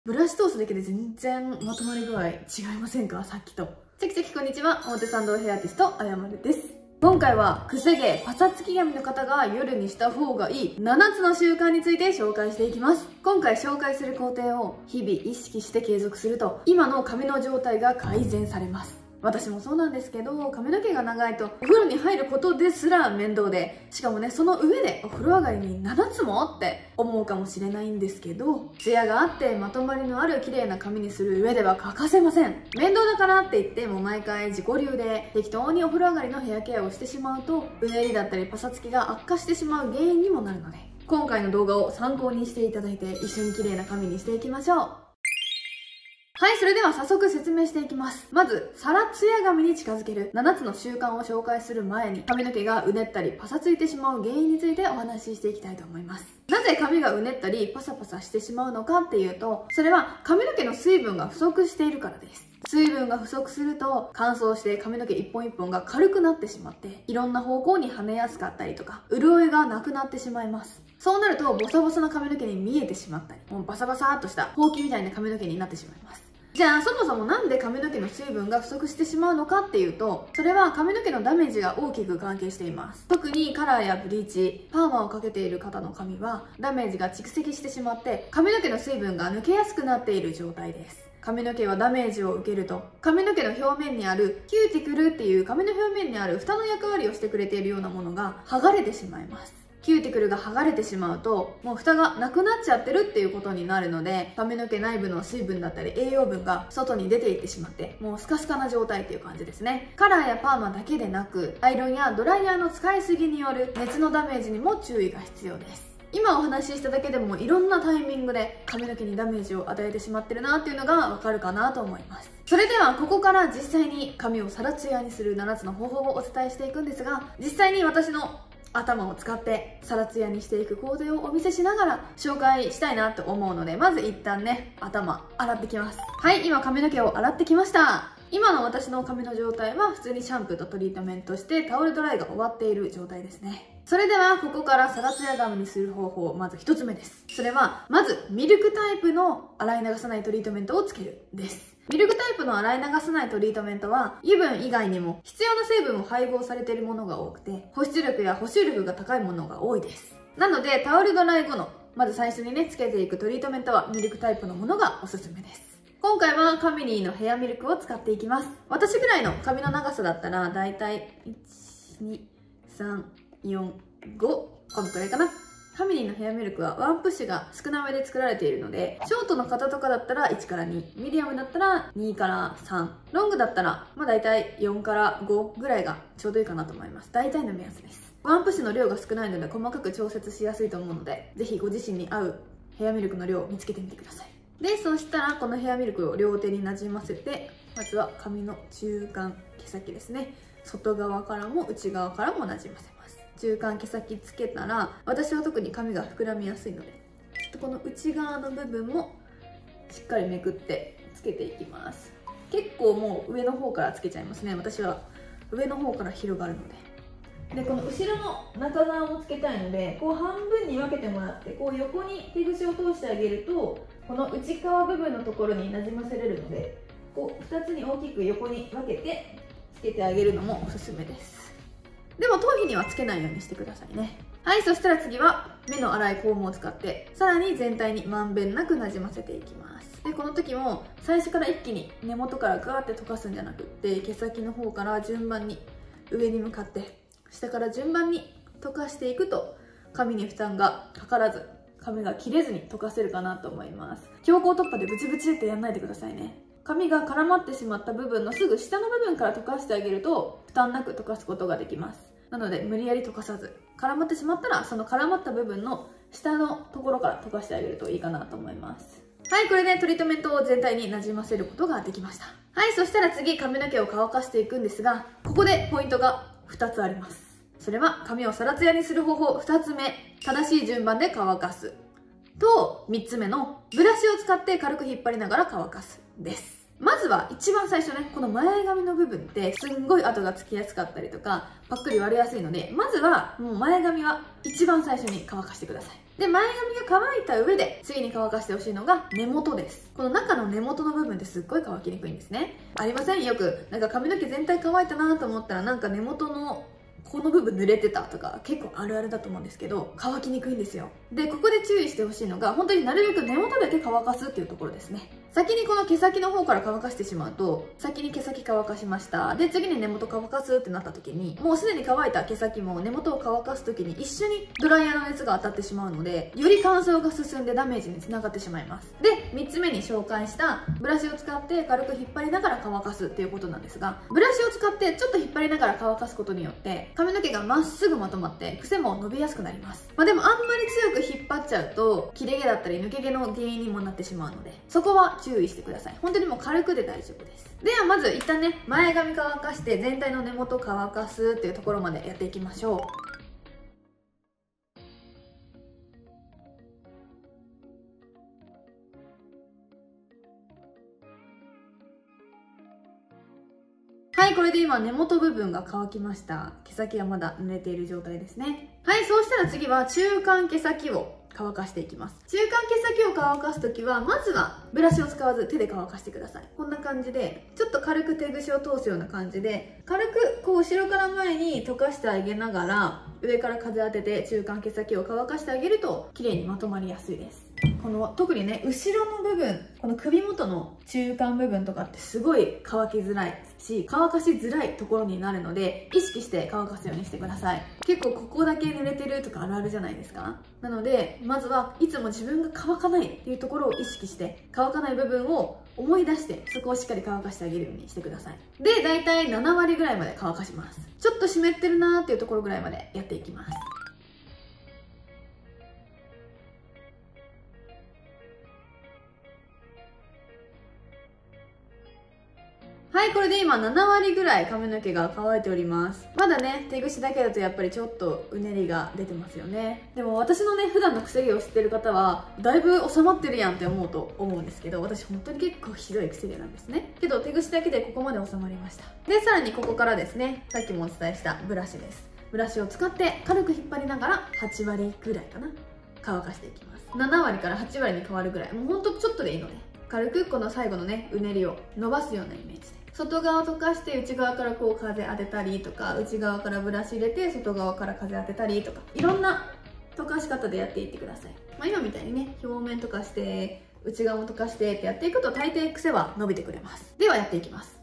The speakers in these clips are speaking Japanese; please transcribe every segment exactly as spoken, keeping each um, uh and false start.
ブラシ通すだけで全然まとまり具合違いませんか？さっきと。チャキチャキこんにちは。表参道ヘアアーティスト、あやまるです。今回は、くせ毛、パサつき髪の方が夜にした方がいいななつの習慣について紹介していきます。今回紹介する工程を日々意識して継続すると、今の髪の状態が改善されます。私もそうなんですけど、髪の毛が長いとお風呂に入ることですら面倒で、しかもね、その上でお風呂上がりにななつもって思うかもしれないんですけど、ツヤがあってまとまりのある綺麗な髪にする上では欠かせません。面倒だからって言っても毎回自己流で適当にお風呂上がりのヘアケアをしてしまうと、うねりだったりパサつきが悪化してしまう原因にもなるので、今回の動画を参考にしていただいて一緒に綺麗な髪にしていきましょう。はい、それでは早速説明していきます。まず、サラツヤ髪に近づけるななつの習慣を紹介する前に、髪の毛がうねったりパサついてしまう原因についてお話ししていきたいと思います。なぜ髪がうねったりパサパサしてしまうのかっていうと、それは髪の毛の水分が不足しているからです。水分が不足すると乾燥して髪の毛一本一本が軽くなってしまって、いろんな方向に跳ねやすかったりとか、潤いがなくなってしまいます。そうなるとボサボサな髪の毛に見えてしまったり、もうバサバサーっとしたほうきみたいな髪の毛になってしまいます。じゃあそもそもなんで髪の毛の水分が不足してしまうのかっていうと、それは髪の毛のダメージが大きく関係しています。特にカラーやブリーチ、パーマをかけている方の髪はダメージが蓄積してしまって髪の毛の水分が抜けやすくなっている状態です。髪の毛はダメージを受けると、髪の毛の表面にあるキューティクルっていう髪の表面にある蓋の役割をしてくれているようなものが剥がれてしまいます。キューティクルが剥がれてしまうと、もう蓋がなくなっちゃってるっていうことになるので、髪の毛内部の水分だったり栄養分が外に出ていってしまって、もうスカスカな状態っていう感じですね。カラーやパーマだけでなく、アイロンやドライヤーの使いすぎによる熱のダメージにも注意が必要です。今お話ししただけでもいろんなタイミングで髪の毛にダメージを与えてしまってるなっていうのがわかるかなと思います。それではここから実際に髪をサラツヤにするななつの方法をお伝えしていくんですが、実際に私の頭を使ってサラツヤにしていく工程をお見せしながら紹介したいなと思うので、まず一旦ね、頭洗ってきます。はい、今髪の毛を洗ってきました。今の私の髪の状態は普通にシャンプーとトリートメントしてタオルドライが終わっている状態ですね。それではここからサラツヤ髪にする方法、まず一つ目です。それはまずミルクタイプの洗い流さないトリートメントをつけるです。ミルクタイプの洗い流さないトリートメントは油分以外にも必要な成分を配合されているものが多くて、保湿力や保湿力が高いものが多いです。なのでタオルドライ後のまず最初にねつけていくトリートメントはミルクタイプのものがおすすめです。今回はカミニーのヘアミルクを使っていきます。私ぐらいの髪の長さだったらだいたいいち、に、さん、よん、ごこのくらいかな。カミニーのヘアミルクはワンプッシュが少なめで作られているので、ショートの方とかだったらいちからに、ミディアムだったらにからさん、ロングだったらまあ大体よんからごぐらいがちょうどいいかなと思います。大体の目安です。ワンプッシュの量が少ないので細かく調節しやすいと思うので、ぜひご自身に合うヘアミルクの量を見つけてみてください。で、そしたらこのヘアミルクを両手になじませて、まずは髪の中間毛先ですね。外側からも内側からもなじませます。中間毛先つけたら、私は特に髪が膨らみやすいので、ちょっとこの内側の部分もしっかりめくってつけていきます。結構もう上の方からつけちゃいますね。私は上の方から広がるので。で、この後ろの中側もつけたいので、こう半分に分けてもらって、こう横に手口を通してあげると、この内側部分のところになじませれるので、こうふたつに大きく横に分けてつけてあげるのもおすすめです。でも頭皮にはつけないようにしてくださいね。はい、そしたら次は目の粗いコームを使ってさらに全体にまんべんなくなじませていきます。で、この時も最初から一気に根元からガーって溶かすんじゃなくって、毛先の方から順番に上に向かって下から順番に溶かしていくと髪に負担がかからず髪が切れずに溶かせるかなと思います。強行突破でブチブチってやんないでくださいね。髪が絡まってしまった部分のすぐ下の部分から溶かしてあげると負担なく溶かすことができます。なので無理やり溶かさず、絡まってしまったらその絡まった部分の下のところから溶かしてあげるといいかなと思います。はい、これでトリートメントを全体になじませることができました。はい、そしたら次髪の毛を乾かしていくんですが、ここでポイントがふたつあります。それは髪をサラツヤにする方法ふたつめ、正しい順番で乾かすと、みっつめのブラシを使って軽く引っ張りながら乾かすです。まずは一番最初ね、この前髪の部分ってすんごい跡がつきやすかったりとかパックリ割れやすいので、まずはもう前髪は一番最初に乾かしてください。 で、前髪が乾いた上で次に乾かしてほしいのが根元です。この中の根元の部分ってすっごい乾きにくいんですね。ありません？よくなんか髪の毛全体乾いたなと思ったらなんか根元のこの部分濡れてたとか結構あるあるだと思うんですけど、乾きにくいんですよ。で、ここで注意してほしいのが本当になるべく根元だけ乾かすっていうところですね。先にこの毛先の方から乾かしてしまうと、先に毛先乾かしました。で、次に根元乾かすってなった時に、もうすでに乾いた毛先も根元を乾かす時に一緒にドライヤーの熱が当たってしまうので、より乾燥が進んでダメージにつながってしまいます。で、みっつめに紹介したブラシを使って軽く引っ張りながら乾かすっていうことなんですが、ブラシを使ってちょっと引っ張りながら乾かすことによって髪の毛がまっすぐまとまって癖も伸びやすくなります。まあでもあんまり強く引っ張っちゃうと切れ毛だったり抜け毛の原因にもなってしまうので、そこは注意してください。本当にもう軽くで大丈夫です。ではまず一旦ね、前髪乾かして全体の根元乾かすっていうところまでやっていきましょう。はい、これで今根元部分が乾きました。毛先はまだ濡れている状態ですね。はい、そうしたら次は中間毛先を乾かしていきます。中間毛先を乾かすときは、まずはブラシを使わず手で乾かしてください。こんな感じで、ちょっと軽く手ぐしを通すような感じで、軽くこう後ろから前に溶かしてあげながら、上から風当てて中間毛先を乾かしてあげると、綺麗にまとまりやすいです。この特にね、後ろの部分、この首元の中間部分とかってすごい乾きづらいし、乾かしづらいところになるので、意識して乾かすようにしてください。結構ここだけ濡れてるとかあるあるじゃないですか。なので、まずはいつも自分が乾かないっていうところを意識して、乾かない部分を思い出して、そこをしっかり乾かしてあげるようにしてください。で、だいたいななわりぐらいまで乾かします。ちょっと湿ってるなーっていうところぐらいまでやっていきます。はい、これで今ななわりぐらい髪の毛が乾いております。まだね、手ぐしだけだとやっぱりちょっとうねりが出てますよね。でも私のね、普段の癖毛を知ってる方は、だいぶ収まってるやんって思うと思うんですけど、私本当に結構ひどい癖毛なんですね。けど手ぐしだけでここまで収まりました。で、さらにここからですね、さっきもお伝えしたブラシです。ブラシを使って軽く引っ張りながらはちわりぐらいかな、乾かしていきます。ななわりからはちわりに変わるぐらい、もうほんとちょっとでいいので、軽くこの最後のね、うねりを伸ばすようなイメージで。外側溶かして内側からこう風当てたりとか、内側からブラシ入れて外側から風当てたりとか、いろんな溶かし方でやっていってください。まあ、今みたいにね、表面溶かして内側も溶かしてってやっていくと大抵癖は伸びてくれます。ではやっていきます。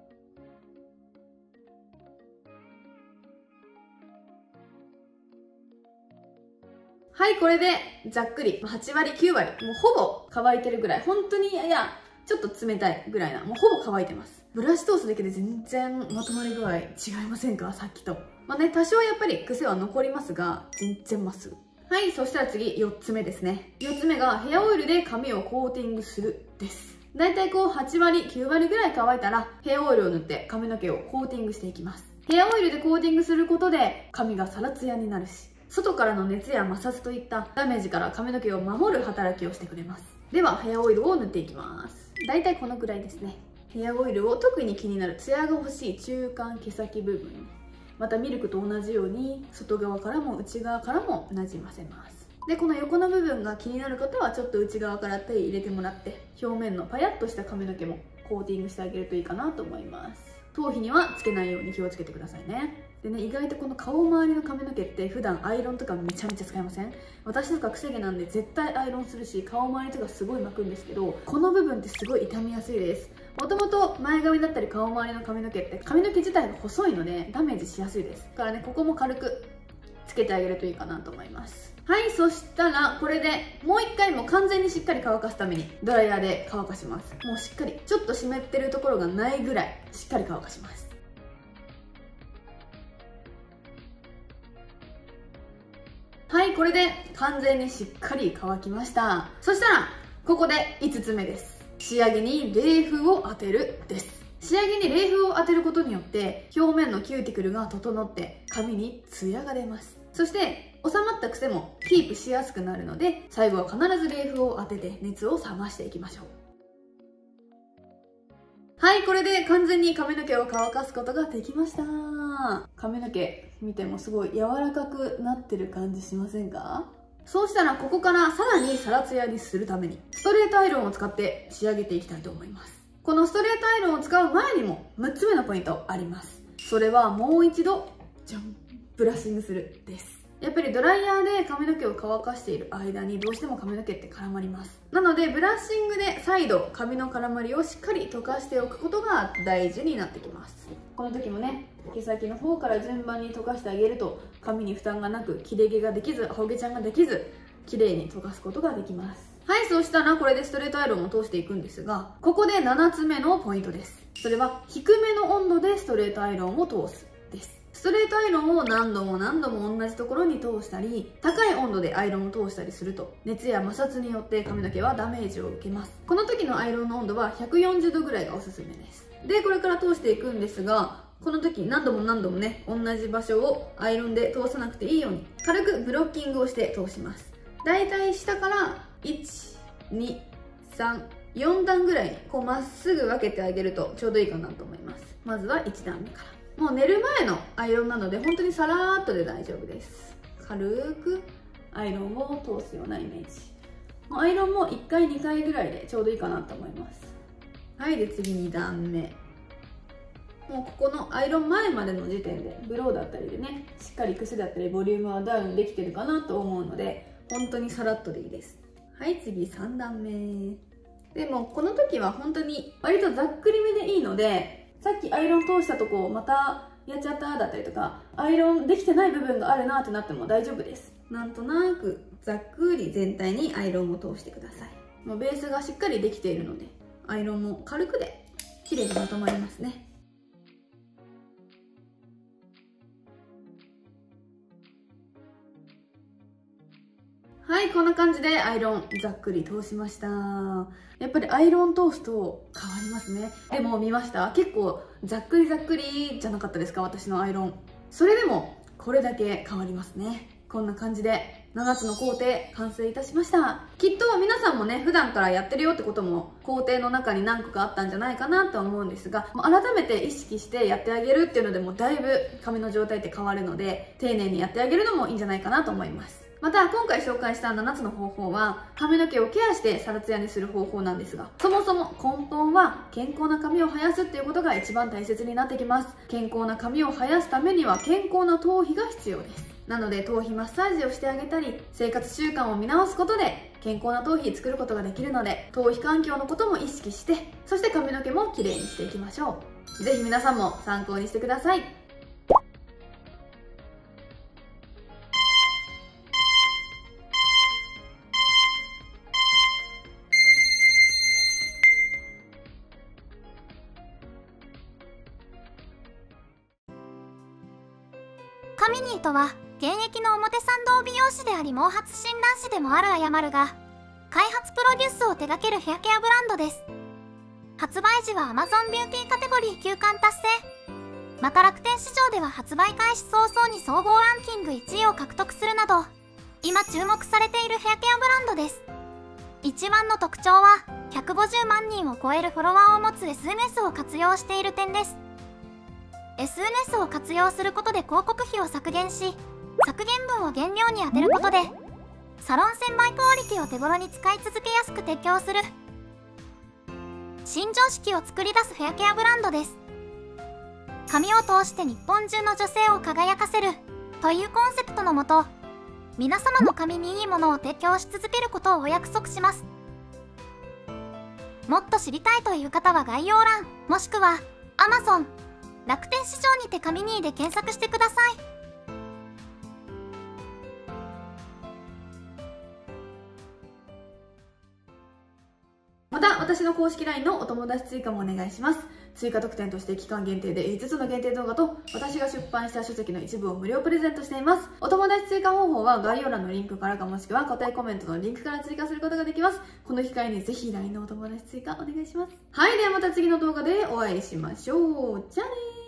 はい、これでざっくりはちわりきゅうわり、もうほぼ乾いてるぐらい、本当にややちょっと冷たいぐらいな、もうほぼ乾いてます。ブラシ通すだけで全然まとまり具合違いませんか、さっきと。まあね、多少やっぱり癖は残りますが、全然まっすぐ。はい、そしたら次よっつめですね。よっつめがヘアオイルで髪をコーティングするです。だいたいこうはちわりきゅうわりぐらい乾いたらヘアオイルを塗って髪の毛をコーティングしていきます。ヘアオイルでコーティングすることで髪がサラツヤになるし、外からの熱や摩擦といったダメージから髪の毛を守る働きをしてくれます。ではヘアオイルを塗っていきます。だいたいこのくらいですね。ヘアオイルを特に気になるツヤが欲しい中間毛先部分、またミルクと同じように外側からも内側からもなじませます。で、この横の部分が気になる方はちょっと内側から手入れてもらって、表面のパヤッとした髪の毛もコーティングしてあげるといいかなと思います。頭皮にはつけないように気をつけてくださいね。でね、意外とこの顔周りの髪の毛って普段アイロンとかめちゃめちゃ使いません？私とか癖毛なんで絶対アイロンするし、顔周りとかすごい巻くんですけど、この部分ってすごい傷みやすいです。もともと前髪だったり顔周りの髪の毛って髪の毛自体が細いのでダメージしやすいです。だからね、ここも軽くつけてあげるといいかなと思います。はい、そしたらこれでもう一回も完全にしっかり乾かすためにドライヤーで乾かします。もうしっかりちょっと湿ってるところがないぐらいしっかり乾かします。はい、これで完全にしっかり乾きました。そしたらここでいつつめです。仕上げに冷風を当てるです。仕上げに冷風を当てることによって表面のキューティクルが整って髪にツヤが出ます。そして収まった癖もキープしやすくなるので、最後は必ず冷風を当てて熱を冷ましていきましょう。はい、これで完全に髪の毛を乾かすことができました。髪の毛見てもすごい柔らかくなってる感じしませんか？ そうしたらここからさらにサラツヤにするためにストレートアイロンを使って仕上げていきたいと思います。このストレートアイロンを使う前にもむっつめのポイントあります。それはもう一度じゃんブラッシングするです。やっぱりドライヤーで髪の毛を乾かしている間にどうしても髪の毛って絡まります。なのでブラッシングで再度髪の絡まりをしっかり溶かしておくことが大事になってきます。この時もね、毛先の方から順番に溶かしてあげると髪に負担がなく切れ毛ができずほげちゃんができず綺麗に溶かすことができます。はい、そうしたらこれでストレートアイロンを通していくんですが、ここでななつめのポイントです。それは低めの温度でストレートアイロンを通すです。ストレートアイロンを何度も何度も同じところに通したり、高い温度でアイロンを通したりすると熱や摩擦によって髪の毛はダメージを受けます。この時のアイロンの温度はひゃくよんじゅうどぐらいがおすすめです。でこれから通していくんですが、この時何度も何度もね、同じ場所をアイロンで通さなくていいように軽くブロッキングをして通します。だいたい下からいち、に、さん、よんだんぐらいにこうまっすぐ分けてあげるとちょうどいいかなと思います。まずはいちだんめから。もう寝る前のアイロンなので本当にさらーっとで大丈夫です。軽くアイロンを通すようなイメージ。もうアイロンもいっかいにかいぐらいでちょうどいいかなと思います。はい、で次にだんめ。もうここのアイロン前までの時点でブローだったりでね、しっかり癖だったりボリュームはダウンできてるかなと思うので本当にさらっとでいいです。はい、次さんだんめ。でもこの時は本当に割とざっくりめでいいので、さっきアイロン通したとこをまたやっちゃっただったりとか、アイロンできてない部分があるなってなっても大丈夫です。なんとなくざっくり全体にアイロンを通してください。もうベースがしっかりできているのでアイロンも軽くで綺麗にまとまりますね。はい、こんな感じでアイロンざっくり通しました。やっぱりアイロン通すと変わりますね。でも見ました？結構ざっくりざっくりじゃなかったですか、私のアイロン。それでもこれだけ変わりますね。こんな感じでななつの工程完成いたしました。きっと皆さんもね、普段からやってるよってことも工程の中に何個かあったんじゃないかなと思うんですが、改めて意識してやってあげるっていうのでもだいぶ髪の状態って変わるので、丁寧にやってあげるのもいいんじゃないかなと思います。また今回紹介したななつの方法は髪の毛をケアしてサラツヤにする方法なんですが、そもそも根本は健康な髪を生やすっていうことが一番大切になってきます。健康な髪を生やすためには健康な頭皮が必要です。なので頭皮マッサージをしてあげたり、生活習慣を見直すことで健康な頭皮作ることができるので、頭皮環境のことも意識して、そして髪の毛もきれいにしていきましょう。ぜひ皆さんも参考にしてください。 カミニーとは現役の表参道美容師であり毛髪診断士でもあるあやまるが開発プロデュースを手掛けるヘアケアブランドです。発売時は Amazon ビューティーカテゴリーきゅうかん達成。また楽天市場では発売開始早々に総合ランキングいちいを獲得するなど今注目されているヘアケアブランドです。一番の特徴はひゃくごじゅうまんにんを超えるフォロワーを持つ エスエヌエス を活用している点です。エスエヌエス を活用することで広告費を削減し、削減分を原料に充てることでサロン専売クオリティを手頃に使い続けやすく提供する新常識を作り出すヘアケアブランドです。髪を通して日本中の女性を輝かせるというコンセプトのもと、皆様の髪にいいものを提供し続けることをお約束します。もっと知りたいという方は概要欄もしくは Amazon楽天市場にてカミニーで検索してください。 また私の公式 ライン のお友達追加もお願いします。追加特典として期間限定でいつつの限定動画と私が出版した書籍の一部を無料プレゼントしています。お友達追加方法は概要欄のリンクからかもしくは固定コメントのリンクから追加することができます。この機会にぜひ ライン のお友達追加お願いします。はい、ではまた次の動画でお会いしましょう。じゃあねー。